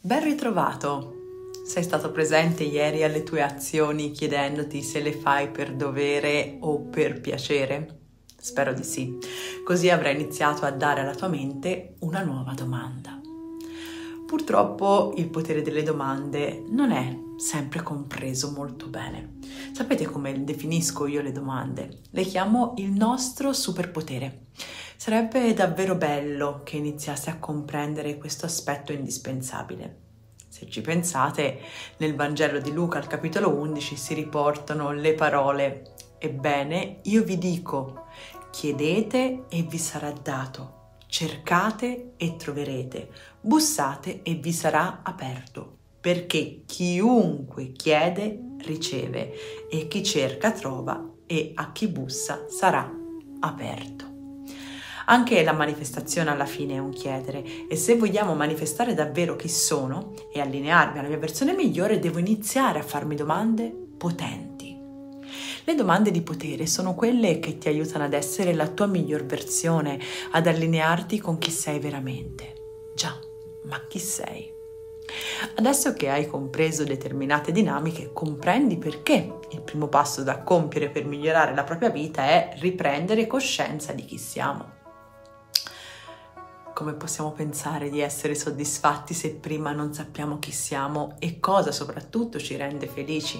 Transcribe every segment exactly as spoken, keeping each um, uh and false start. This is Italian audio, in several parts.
Ben ritrovato! Sei stato presente ieri alle tue azioni chiedendoti se le fai per dovere o per piacere? Spero di sì, così avrai iniziato a dare alla tua mente una nuova domanda. Purtroppo il potere delle domande non è sempre compreso molto bene. Sapete come definisco io le domande? Le chiamo il nostro superpotere. Sarebbe davvero bello che iniziasse a comprendere questo aspetto indispensabile. Se ci pensate, nel Vangelo di Luca al capitolo undici si riportano le parole: «Ebbene, io vi dico, chiedete e vi sarà dato, cercate e troverete, bussate e vi sarà aperto, perché chiunque chiede riceve e chi cerca trova e a chi bussa sarà aperto». Anche la manifestazione alla fine è un chiedere, e se vogliamo manifestare davvero chi sono e allinearmi alla mia versione migliore, devo iniziare a farmi domande potenti. Le domande di potere sono quelle che ti aiutano ad essere la tua miglior versione, ad allinearti con chi sei veramente. Già, ma chi sei? Adesso che hai compreso determinate dinamiche, comprendi perché il primo passo da compiere per migliorare la propria vita è riprendere coscienza di chi siamo. Come possiamo pensare di essere soddisfatti se prima non sappiamo chi siamo e cosa soprattutto ci rende felici?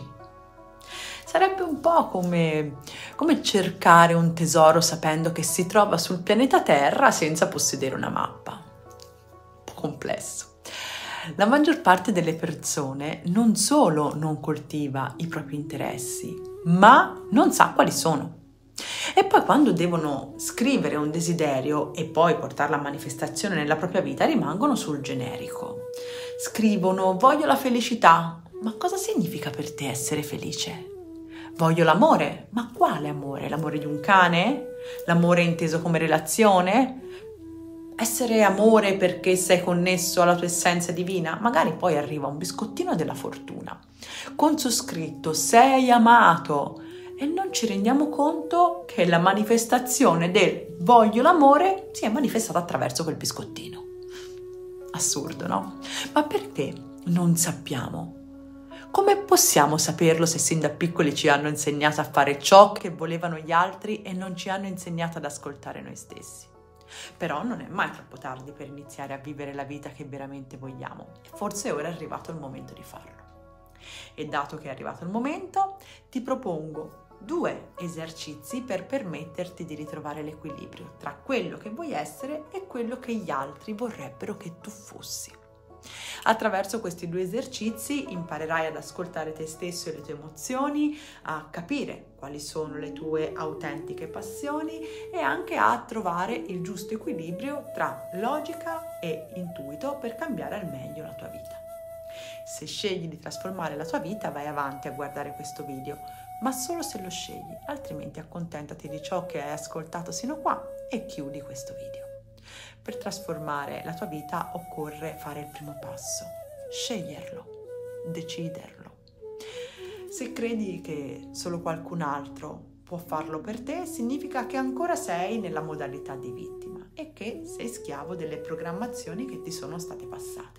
Sarebbe un po' come, come cercare un tesoro sapendo che si trova sul pianeta Terra senza possedere una mappa. Un po' complesso. La maggior parte delle persone non solo non coltiva i propri interessi, ma non sa quali sono. E poi quando devono scrivere un desiderio e poi portarla a manifestazione nella propria vita, rimangono sul generico. Scrivono: voglio la felicità. Ma cosa significa per te essere felice? Voglio l'amore. Ma quale amore? L'amore di un cane? L'amore inteso come relazione? Essere amore perché sei connesso alla tua essenza divina? Magari poi arriva un biscottino della fortuna con su scritto: sei amato. E non ci rendiamo conto che la manifestazione del voglio l'amore si è manifestata attraverso quel biscottino. Assurdo, no? Ma perché non sappiamo? Come possiamo saperlo se sin da piccoli ci hanno insegnato a fare ciò che volevano gli altri e non ci hanno insegnato ad ascoltare noi stessi? Però non è mai troppo tardi per iniziare a vivere la vita che veramente vogliamo. E forse ora è arrivato il momento di farlo. E dato che è arrivato il momento, ti propongo due esercizi per permetterti di ritrovare l'equilibrio tra quello che vuoi essere e quello che gli altri vorrebbero che tu fossi. Attraverso questi due esercizi imparerai ad ascoltare te stesso e le tue emozioni, a capire quali sono le tue autentiche passioni e anche a trovare il giusto equilibrio tra logica e intuito per cambiare al meglio la tua vita. Se scegli di trasformare la tua vita, vai avanti a guardare questo video, ma solo se lo scegli, altrimenti accontentati di ciò che hai ascoltato sino qua e chiudi questo video. Per trasformare la tua vita occorre fare il primo passo, sceglierlo, deciderlo. Se credi che solo qualcun altro può farlo per te, significa che ancora sei nella modalità di vittima e che sei schiavo delle programmazioni che ti sono state passate.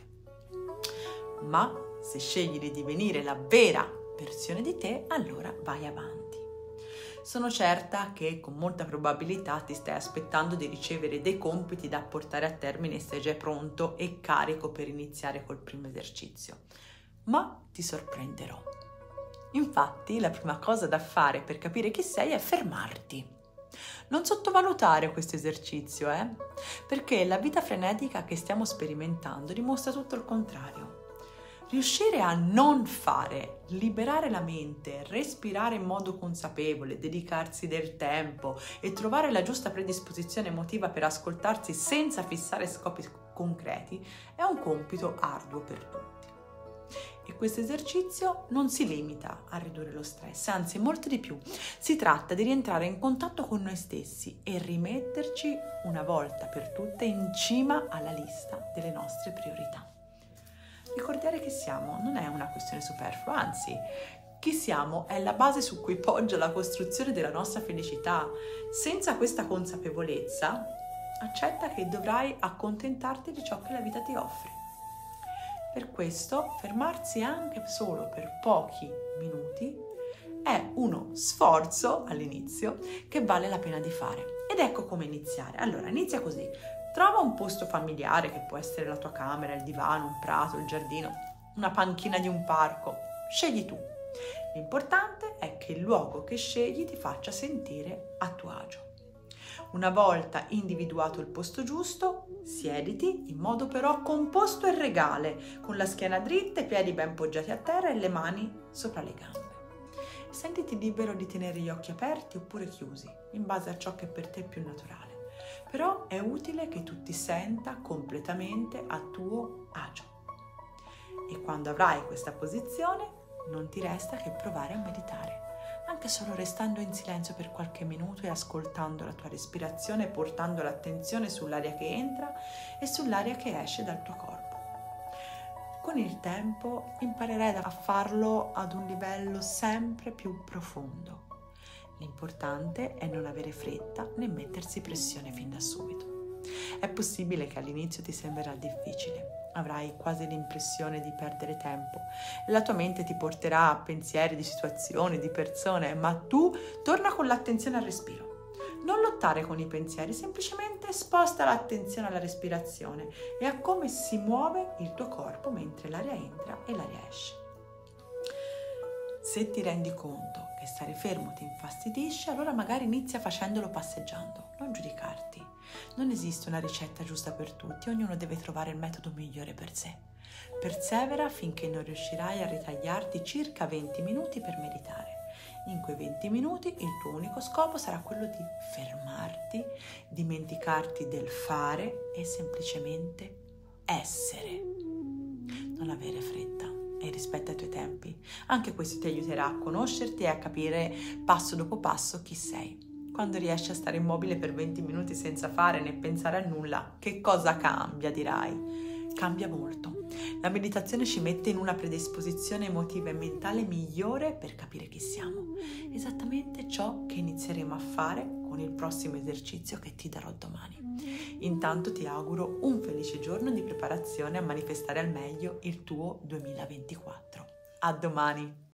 Ma se scegli di divenire la vera versione di te, allora vai avanti. Sono certa che con molta probabilità ti stai aspettando di ricevere dei compiti da portare a termine e sei già pronto e carico per iniziare col primo esercizio. Ma ti sorprenderò. Infatti, la prima cosa da fare per capire chi sei è fermarti. Non sottovalutare questo esercizio, eh? Perché la vita frenetica che stiamo sperimentando dimostra tutto il contrario. Riuscire a non fare, liberare la mente, respirare in modo consapevole, dedicarsi del tempo e trovare la giusta predisposizione emotiva per ascoltarsi senza fissare scopi concreti è un compito arduo per tutti. E questo esercizio non si limita a ridurre lo stress, anzi molto di più. Si tratta di rientrare in contatto con noi stessi e rimetterci una volta per tutte in cima alla lista delle nostre priorità. Ricordare chi siamo non è una questione superflua, anzi, chi siamo è la base su cui poggia la costruzione della nostra felicità. Senza questa consapevolezza, accetta che dovrai accontentarti di ciò che la vita ti offre. Per questo, fermarsi anche solo per pochi minuti è uno sforzo all'inizio che vale la pena di fare. Ed ecco come iniziare. Allora, inizia così. Trova un posto familiare, che può essere la tua camera, il divano, un prato, il giardino, una panchina di un parco. Scegli tu. L'importante è che il luogo che scegli ti faccia sentire a tuo agio. Una volta individuato il posto giusto, siediti in modo però composto e regale, con la schiena dritta, i piedi ben poggiati a terra e le mani sopra le gambe. Sentiti libero di tenere gli occhi aperti oppure chiusi, in base a ciò che per te è più naturale. Però è utile che tu ti senta completamente a tuo agio. E quando avrai questa posizione, non ti resta che provare a meditare, anche solo restando in silenzio per qualche minuto e ascoltando la tua respirazione, portando l'attenzione sull'aria che entra e sull'aria che esce dal tuo corpo. Con il tempo imparerai a farlo ad un livello sempre più profondo. L'importante è non avere fretta né mettersi pressione fin da subito. È possibile che all'inizio ti sembrerà difficile, avrai quasi l'impressione di perdere tempo e la tua mente ti porterà a pensieri di situazioni, di persone, ma tu torna con l'attenzione al respiro. Non lottare con i pensieri, semplicemente sposta l'attenzione alla respirazione e a come si muove il tuo corpo mentre l'aria entra e l'aria esce. Se ti rendi conto che stare fermo ti infastidisce, allora magari inizia facendolo passeggiando, non giudicarti. Non esiste una ricetta giusta per tutti, ognuno deve trovare il metodo migliore per sé. Persevera finché non riuscirai a ritagliarti circa venti minuti per meditare. In quei venti minuti il tuo unico scopo sarà quello di fermarti, dimenticarti del fare e semplicemente essere. Non avere fretta e rispetta i tuoi tempi. Anche questo ti aiuterà a conoscerti e a capire passo dopo passo chi sei. Quando riesci a stare immobile per venti minuti senza fare né pensare a nulla, che cosa cambia, dirai? Cambia molto. La meditazione ci mette in una predisposizione emotiva e mentale migliore per capire chi siamo. Esattamente ciò che inizieremo a fare con il prossimo esercizio che ti darò domani. Intanto ti auguro un felice giorno di preparazione a manifestare al meglio il tuo duemilaventiquattro. A domani!